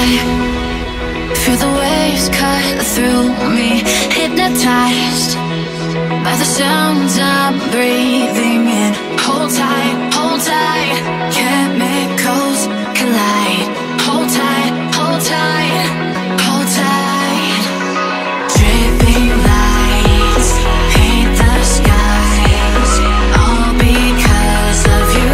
high. Feel the waves cut through me, hypnotized by the sounds I'm breathing in. Hold tight, chemicals collide. Hold tight, hold tight, hold tight. Dripping lights paint the skies, all because of you.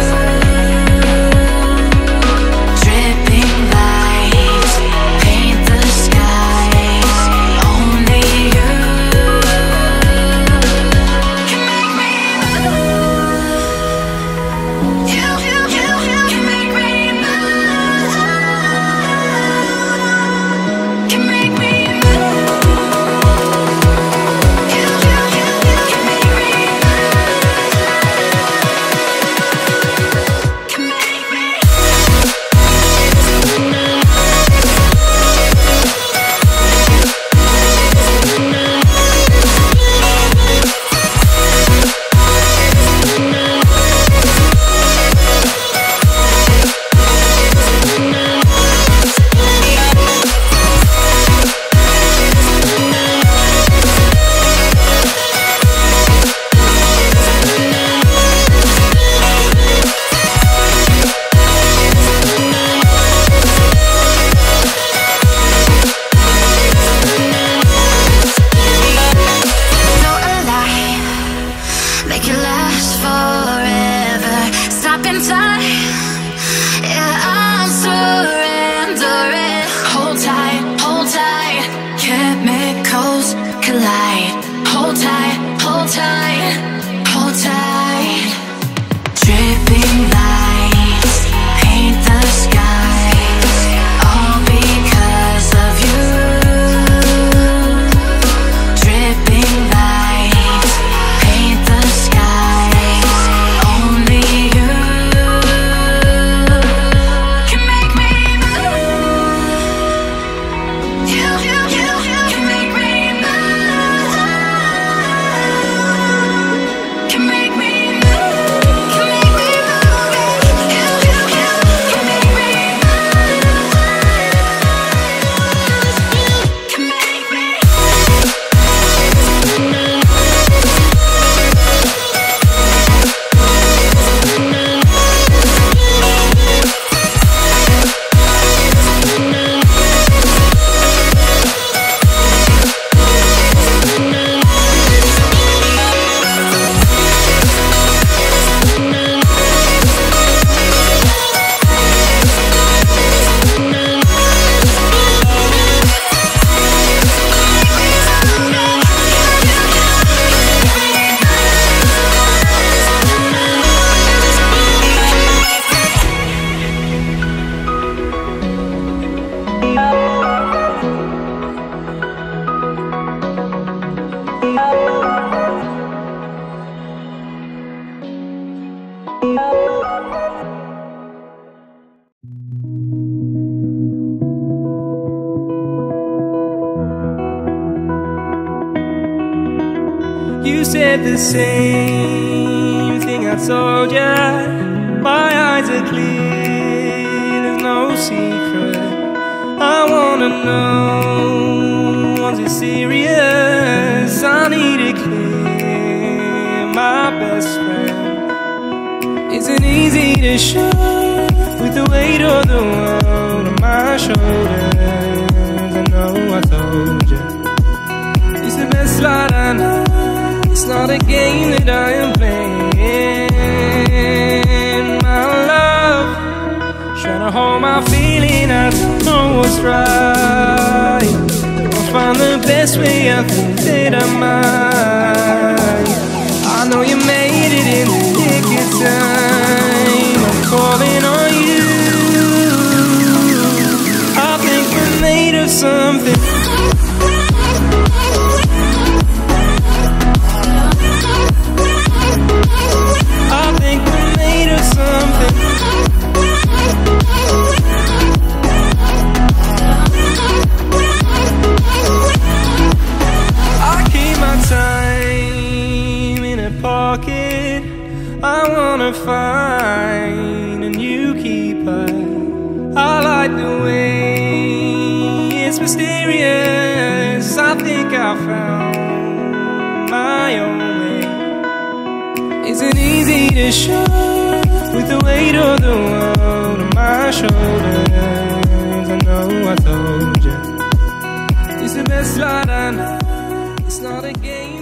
Dripping lights paint the skies, only you can make me move. You can make me move. Can make me move. You can make me move. Can make me. Make it last forever. Stop in time. Yeah, I'm surrendering. Hold tight, chemicals collide. Hold tight, hold tight, hold tight. Dripping lights paint the skies, all because of you. Dripping lights paint the skies, only you can make me move. You can make me move. Can make me move. Can make me move. You can make me move. Can make me. You said the same thing I told ya. My eyes are clear, there's no secret. I wanna know, was it serious? I need it clear, my best friend. Isn't easy to show with the weight of the world on my shoulders. I know I told you, it's the best light I know. It's not a game that I am playing. My love, trying to hold my feeling, I don't know what's right. I'll find the best way, I think that I might. I know you made it in the nick of time. I'm calling on you. I think we're made of something. I wanna find a new keeper. I like the way serious. I think I found my own way. Isn't easy to show with the weight of the world on my shoulders. I know I told you it's the best light I know. It's not a game.